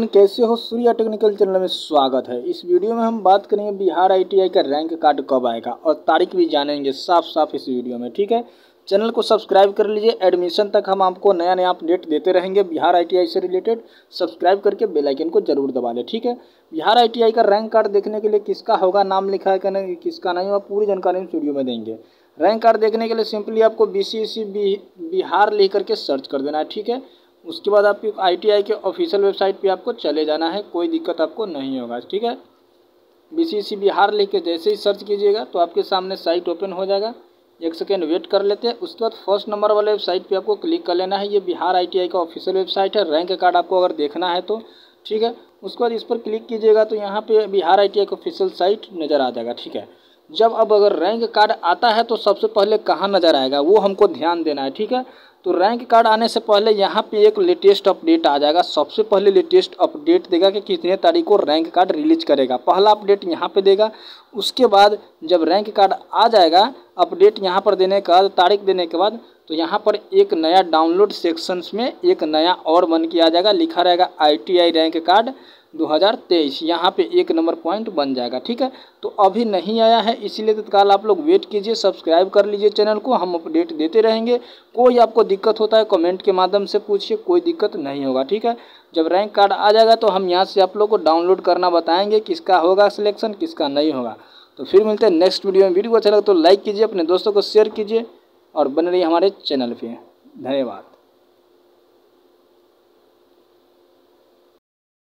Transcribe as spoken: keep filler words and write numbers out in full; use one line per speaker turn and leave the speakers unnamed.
कैसे हो, Surya technical channel में स्वागत है। इस वीडियो में हम बात करेंगे बिहार आईटीआई का रैंक कार्ड कब आएगा और तारीख भी जानेंगे साफ साफ इस वीडियो में। ठीक है, चैनल को सब्सक्राइब कर लीजिए। एडमिशन तक हम आपको नया नया अपडेट देते रहेंगे बिहार आईटीआई से रिलेटेड। सब्सक्राइब करके बेल आइकन को जरूर दबा लें। ठीक है, बिहार आईटीआई का रैंक कार्ड देखने के लिए किसका होगा, नाम लिखा है कि किसका नहीं होगा, पूरी जानकारी इस वीडियो में देंगे। रैंक कार्ड देखने के लिए सिंपली आपको B C S E Bihar लिख करके सर्च कर देना है। ठीक है, उसके बाद आपकी आईटीआई के ऑफिशियल वेबसाइट पे आपको चले जाना है, कोई दिक्कत आपको नहीं होगा। ठीक है, B C S E Bihar लिख के जैसे ही सर्च कीजिएगा तो आपके सामने साइट ओपन हो जाएगा। एक सेकेंड वेट कर लेते हैं। उसके बाद फर्स्ट नंबर वाले वेबसाइट पे आपको क्लिक कर लेना है। ये बिहार आईटीआई का ऑफिशियल वेबसाइट है। रैंक कार्ड आपको अगर देखना है तो ठीक है, उसके बाद इस पर क्लिक कीजिएगा तो यहाँ पे बिहार आईटीआई का ऑफिशियल साइट नज़र आ जाएगा। ठीक है, जब अब अगर रैंक कार्ड आता है तो सबसे पहले कहाँ नज़र आएगा वो हमको ध्यान देना है। ठीक है, तो रैंक कार्ड आने से पहले यहाँ पे एक लेटेस्ट अपडेट आ जाएगा। सबसे पहले लेटेस्ट अपडेट देगा कि कितने तारीख को रैंक कार्ड रिलीज करेगा। पहला अपडेट यहाँ पे देगा। उसके बाद जब रैंक कार्ड आ जाएगा, अपडेट यहाँ पर देने के बाद, तारीख देने के बाद, तो यहाँ पर एक नया डाउनलोड सेक्शंस में एक नया और बन के आ जाएगा। लिखा रहेगा आईटीआई रैंक कार्ड दो हज़ार तेईस। यहाँ पे एक नंबर पॉइंट बन जाएगा। ठीक है, तो अभी नहीं आया है, इसीलिए तत्काल आप लोग वेट कीजिए, सब्सक्राइब कर लीजिए चैनल को। हम अपडेट देते रहेंगे। कोई आपको दिक्कत होता है कमेंट के माध्यम से पूछिए, कोई दिक्कत नहीं होगा। ठीक है, जब रैंक कार्ड आ जाएगा तो हम यहाँ से आप लोग को डाउनलोड करना बताएंगे, किसका होगा सिलेक्शन, किसका नहीं होगा। तो फिर मिलते हैं नेक्स्ट वीडियो में। वीडियो अच्छा लगा तो लाइक कीजिए, अपने दोस्तों को शेयर कीजिए और बने रहिए हमारे चैनल पर। धन्यवाद।